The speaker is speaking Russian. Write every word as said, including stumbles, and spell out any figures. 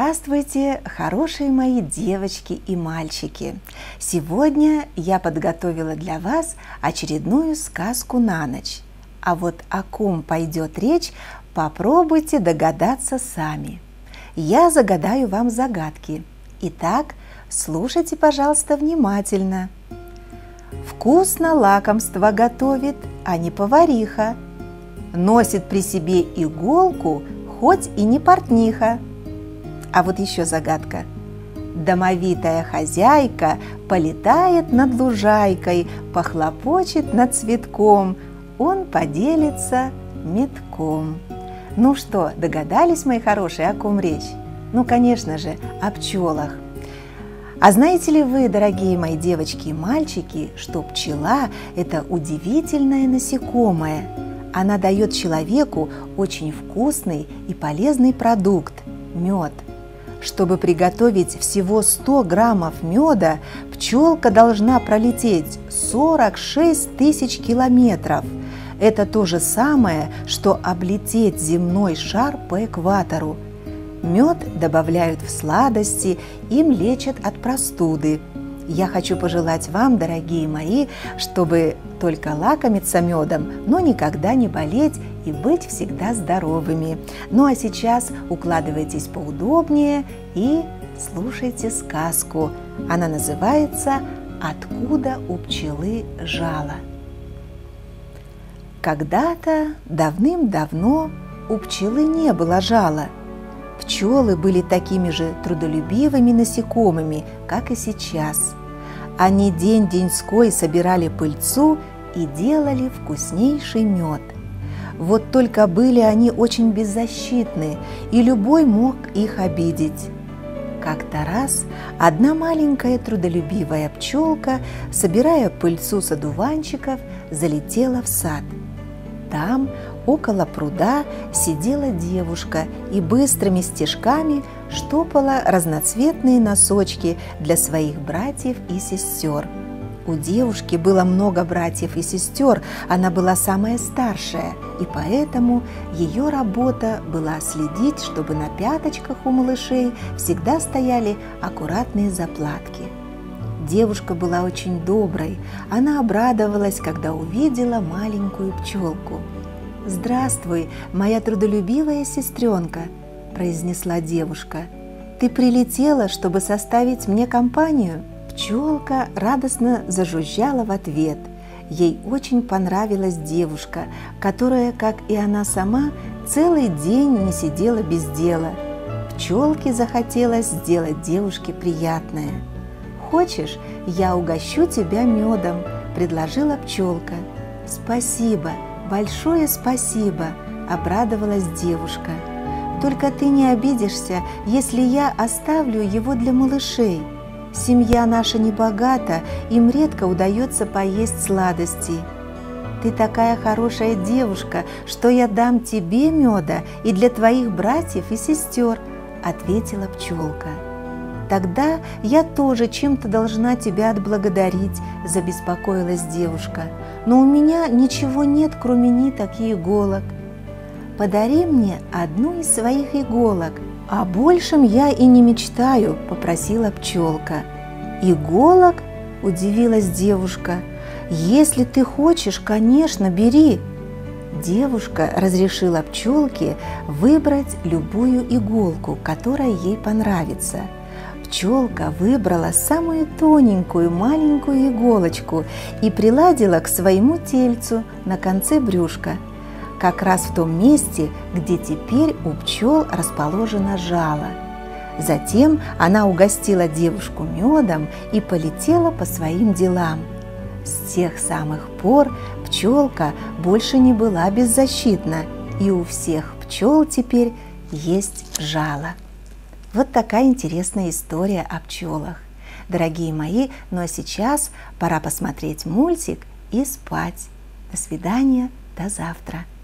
Здравствуйте, хорошие мои девочки и мальчики! Сегодня я подготовила для вас очередную сказку на ночь. А вот о ком пойдет речь, попробуйте догадаться сами. Я загадаю вам загадки. Итак, слушайте, пожалуйста, внимательно. Вкусно лакомство готовит, а не повариха. Носит при себе иголку, хоть и не портниха. А вот еще загадка. Домовитая хозяйка полетает над лужайкой, похлопочет над цветком, он поделится метком. Ну что, догадались, мои хорошие, о ком речь? Ну, конечно же, о пчелах. А знаете ли вы, дорогие мои девочки и мальчики, что пчела – это удивительное насекомое? Она дает человеку очень вкусный и полезный продукт – мед. Чтобы приготовить всего сто граммов меда, пчелка должна пролететь сорок шесть тысяч километров. Это то же самое, что облететь земной шар по экватору. Мед добавляют в сладости, им лечат от простуды. Я хочу пожелать вам, дорогие мои, чтобы только лакомиться медом, но никогда не болеть и быть всегда здоровыми. Ну а сейчас укладывайтесь поудобнее и слушайте сказку. Она называется «Откуда у пчелы жало?». Когда-то, давным-давно, у пчелы не было жала. Пчелы были такими же трудолюбивыми насекомыми, как и сейчас. Они день-деньской собирали пыльцу и делали вкуснейший мед. Вот только были они очень беззащитны, и любой мог их обидеть. Как-то раз одна маленькая трудолюбивая пчелка, собирая пыльцу с одуванчиков, залетела в сад. Там, около пруда, сидела девушка и быстрыми стежками штопала разноцветные носочки для своих братьев и сестер. У девушки было много братьев и сестер, она была самая старшая, и поэтому ее работа была следить, чтобы на пяточках у малышей всегда стояли аккуратные заплатки. Девушка была очень доброй, она обрадовалась, когда увидела маленькую пчелку. «Здравствуй, моя трудолюбивая сестренка», – произнесла девушка. «Ты прилетела, чтобы составить мне компанию?» Пчелка радостно зажужжала в ответ. Ей очень понравилась девушка, которая, как и она сама, целый день не сидела без дела. Пчелке захотелось сделать девушке приятное. «Хочешь, я угощу тебя медом?» – предложила пчелка. «Спасибо, большое спасибо!» – обрадовалась девушка. «Только ты не обидишься, если я оставлю его для малышей. Семья наша не богата, им редко удается поесть сладостей. Ты такая хорошая девушка, что я дам тебе меда и для твоих братьев и сестер», – ответила пчелка. «Тогда я тоже чем-то должна тебя отблагодарить», – забеспокоилась девушка. «Но у меня ничего нет, кроме ниток и иголок». «Подари мне одну из своих иголок, о большем я и не мечтаю», – попросила пчелка. «Иголок?» – удивилась девушка. «Если ты хочешь, конечно, бери». Девушка разрешила пчелке выбрать любую иголку, которая ей понравится. Пчелка выбрала самую тоненькую маленькую иголочку и приладила к своему тельцу на конце брюшка, как раз в том месте, где теперь у пчел расположено жало. Затем она угостила девушку медом и полетела по своим делам. С тех самых пор пчелка больше не была беззащитна, и у всех пчел теперь есть жало. Вот такая интересная история о пчелах. Дорогие мои, ну а сейчас пора посмотреть мультик и спать. До свидания, до завтра.